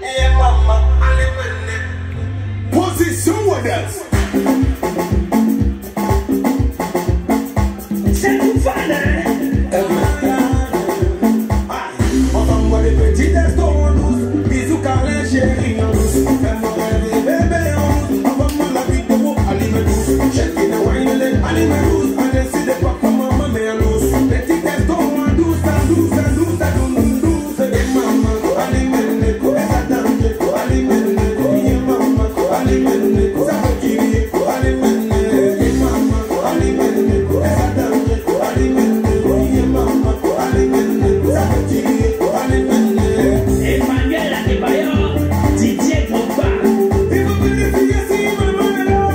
Position with that. C'est tout fan, hein? Enfin, moi, les petits testons en douce. Bisous, câlin, chérie en douce. Fais-moi rêver, bébé en douce. Envoie-moi la vidéo, allez-moi douce. Check in the wine, allez-moi douce. On décide pas comment maman en douce. Petits testons en douce, en douce, en douce, en douce, douce. Et maman, allez-moi, quoi, ça danse, quoi, allez-moi, et maman, quoi, allez-moi, ça va tirer, quoi, allez-moi, et maman, quoi, allez-moi, quoi, ça danse, quoi, allez-moi, et maman, quoi, allez-moi, ça va tirer, quoi, allez-moi. Emmanuel Adebayor, Didier Drogba. Il faut vérifier si maman est là.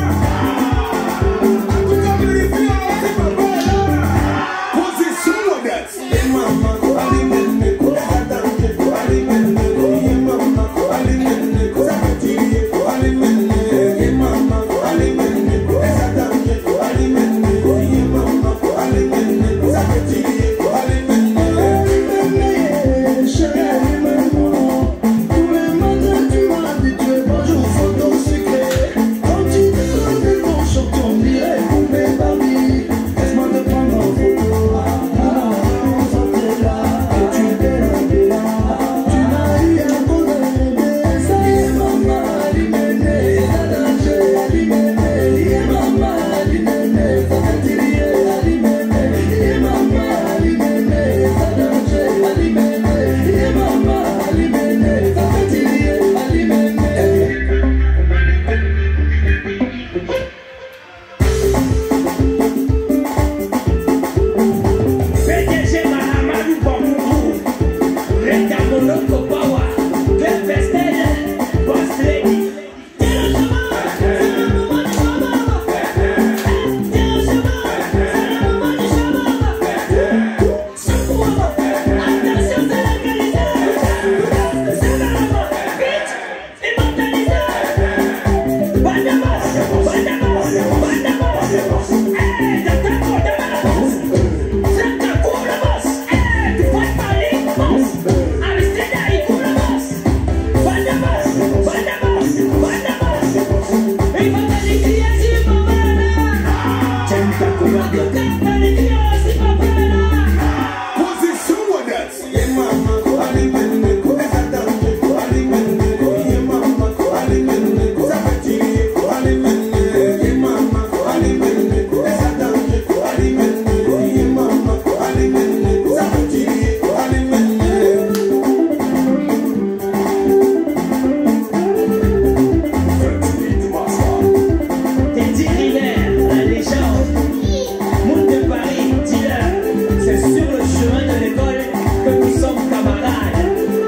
En tout cas, vérifier si maman est là. Position modeste. Et maman, quoi, allez-moi, quoi, ça danse, quoi, allez-moi, et maman, quoi, allez-moi, ça va tirer, quoi, allez-moi, et maman, quoi, allez-moi, quoi, ça danse, quoi, allez-moi, et maman, quoi, allez-moi, ça va tirer, quoi, allez-moi.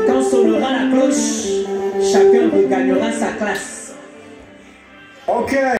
Chacun regagnera sa classe. Ok.